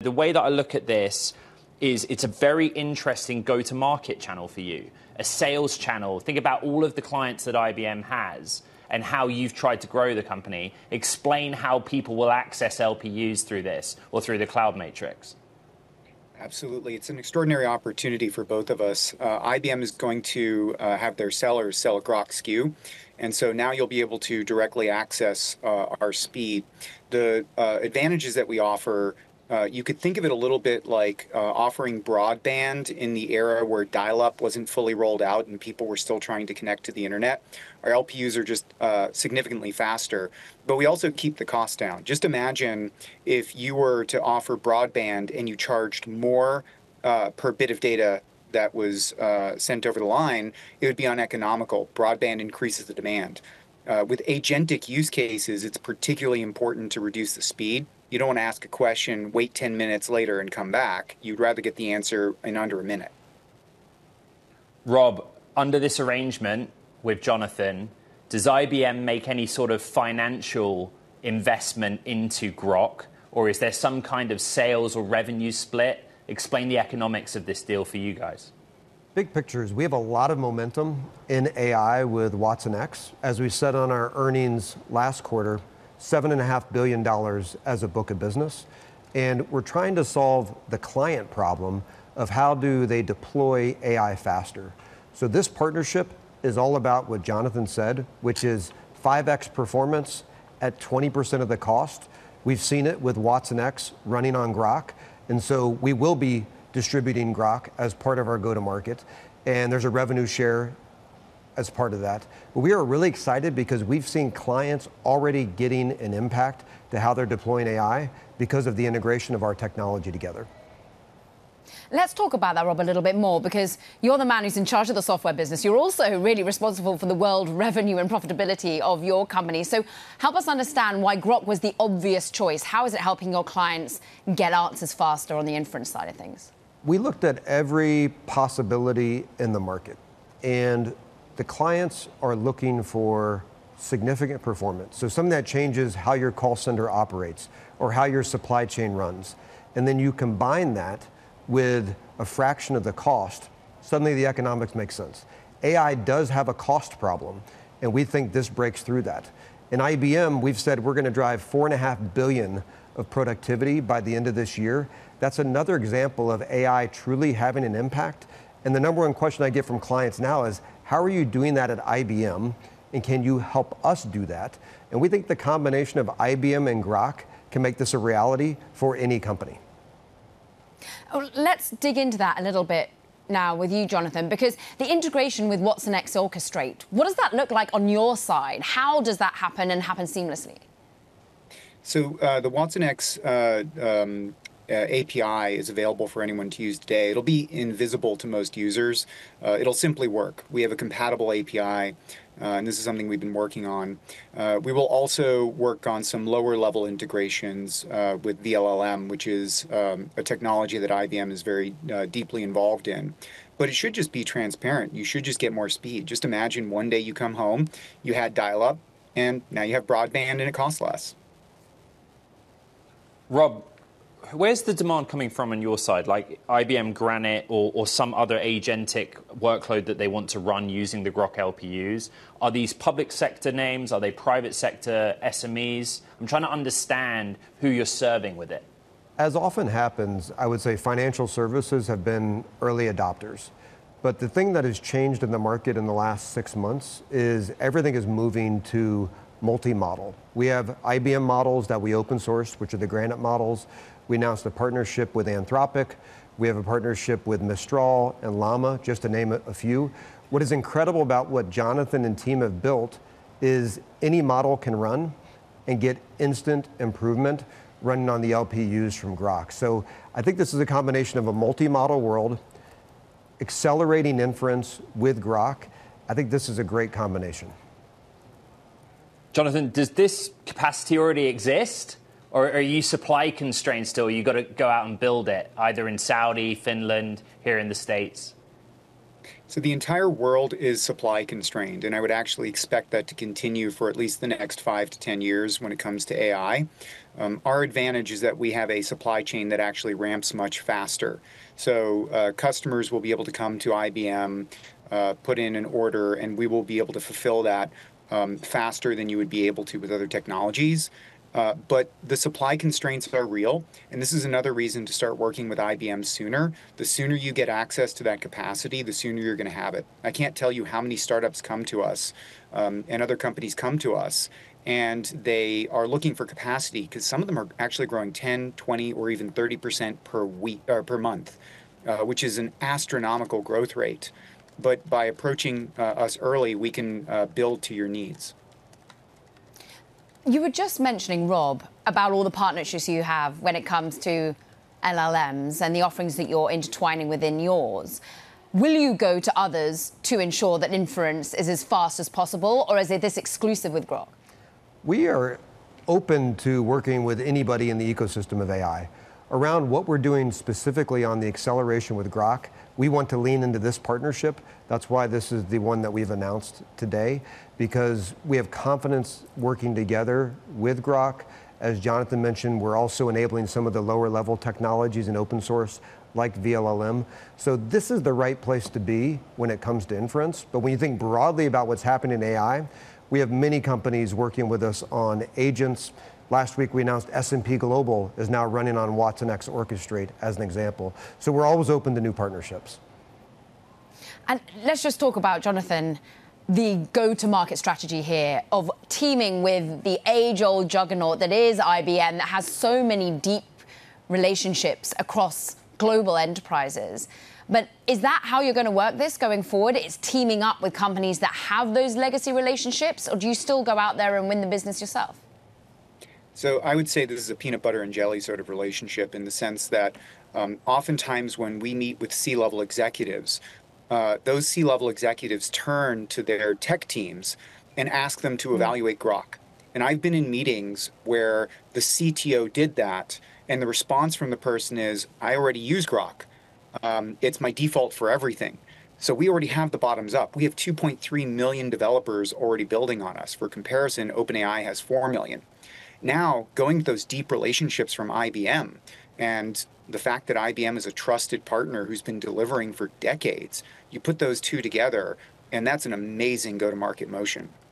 The way that I look at this is it's a very interesting go-to-market channel for you, a sales channel. Think about all of the clients that IBM has and how you've tried to grow the company. Explain how people will access LPUs through this or through the cloud matrix. Absolutely. It's an extraordinary opportunity for both of us. IBM is going to have their sellers sell a Groq SKU. And so now you'll be able to directly access our speed. The advantages that we offer, you could think of it a little bit like offering broadband in the era where dial-up wasn't fully rolled out and people were still trying to connect to the internet. Our LPUs are just significantly faster, but we also keep the cost down. Just imagine if you were to offer broadband and you charged more per bit of data that was sent over the line, it would be uneconomical. Broadband increases the demand. With agentic use cases, it's particularly important to reduce the speed. You don't want to ask a question, wait 10 minutes later and come back. You'd rather get the answer in under a minute. Rob, under this arrangement with Jonathan, does IBM make any sort of financial investment into Groq, or is there some kind of sales or revenue split? Explain the economics of this deal for you guys. Big pictures, we have a lot of momentum in AI with watsonx. As we said on our earnings last quarter, $7.5 billion as a book of business. And we're trying to solve the client problem of how do they deploy AI faster. So this partnership is all about what Jonathan said, which is 5x performance at 20% of the cost. We've seen it with watsonx running on Groq. And so we will be distributing Groq as part of our go-to-market. And there's a revenue share as part of that. But we are really excited because we've seen clients already getting an impact to how they're deploying AI because of the integration of our technology together. Let's talk about that, Rob, a little bit more, because you're the man who's in charge of the software business. You're also really responsible for the world revenue and profitability of your company. So help us understand why Groq was the obvious choice. How is it helping your clients get answers faster on the inference side of things? We looked at every possibility in the market, and the clients are looking for significant performance. So something that changes how your call center operates or how your supply chain runs. And then you combine that with a fraction of the cost, suddenly the economics make sense. AI does have a cost problem, and we think this breaks through that. In IBM, we've said we're going to drive $4.5 billion of productivity by the end of this year. That's another example of AI truly having an impact. And the number one question I get from clients now is, how are you doing that at IBM? And can you help us do that? And we think the combination of IBM and Groq can make this a reality for any company. Oh, let's dig into that a little bit now with you, Jonathan, because the integration with watsonx Orchestrate, what does that look like on your side? How does that happen and happen seamlessly? So the watsonx API is available for anyone to use today. It'll be invisible to most users. It'll simply work. We have a compatible API, and this is something we've been working on. We will also work on some lower level integrations with VLLM, which is a technology that IBM is very deeply involved in. But it should just be transparent. You should just get more speed. Just imagine one day you come home, you had dial-up, and now you have broadband and it costs less. Rob, where's the demand coming from on your side, like IBM Granite or some other agentic workload that they want to run using the Groq LPUs? Are these public sector names? Are they private sector SMEs? I'm trying to understand who you're serving with it. As often happens, I would say financial services have been early adopters. But the thing that has changed in the market in the last 6 months is everything is moving to multi-model. We have IBM models that we open sourced, which are the Granite models. We announced a partnership with Anthropic. We have a partnership with Mistral and Llama, just to name a few. What is incredible about what Jonathan and team have built is any model can run and get instant improvement running on the LPUs from Groq. So I think this is a combination of a multi-model world, accelerating inference with Groq. I think this is a great combination. Jonathan, does this capacity already exist? Or are you supply constrained still? You've got to go out and build it, either in Saudi, Finland, here in the States? So the entire world is supply constrained, and I would actually expect that to continue for at least the next 5 to 10 years when it comes to AI. Our advantage is that we have a supply chain that actually ramps much faster. So customers will be able to come to IBM, put in an order, and we will be able to fulfill that faster than you would be able to with other technologies. But the supply constraints are real, and this is another reason to start working with IBM sooner. The sooner you get access to that capacity, the sooner you're going to have it. I can't tell you how many startups come to us and other companies come to us, and they are looking for capacity because some of them are actually growing 10, 20, or even 30% per week or per month, which is an astronomical growth rate. But by approaching us early, we can build to your needs. You were just mentioning, Rob, about all the partnerships you have when it comes to LLMs and the offerings that you're intertwining within yours. Will you go to others to ensure that inference is as fast as possible, or is it this exclusive with Groq? We are open to working with anybody in the ecosystem of AI. Around what we're doing specifically on the acceleration with Groq, we want to lean into this partnership. That's why this is the one that we've announced today, because we have confidence working together with Groq. As Jonathan mentioned, we're also enabling some of the lower level technologies in open source like VLLM. So this is the right place to be when it comes to inference. But when you think broadly about what's happening in AI, we have many companies working with us on agents. Last week we announced S&P Global is now running on watsonx Orchestrate as an example. So we're always open to new partnerships. And let's just talk about, Jonathan, the go-to-market strategy here of teaming with the age-old juggernaut that is IBM, that has so many deep relationships across global enterprises. But is that how you're going to work this going forward? It's teaming up with companies that have those legacy relationships, or do you still go out there and win the business yourself? So I would say this is a peanut butter and jelly sort of relationship in the sense that oftentimes when we meet with C-level executives, those C-level executives turn to their tech teams and ask them to evaluate Groq. And I've been in meetings where the CTO did that, and the response from the person is, I already use Groq. It's my default for everything. So we already have the bottoms up. We have 2.3 million developers already building on us. For comparison, OpenAI has 4 million. Now, going to those deep relationships from IBM and the fact that IBM is a trusted partner who's been delivering for decades, you put those two together, and that's an amazing go-to-market motion.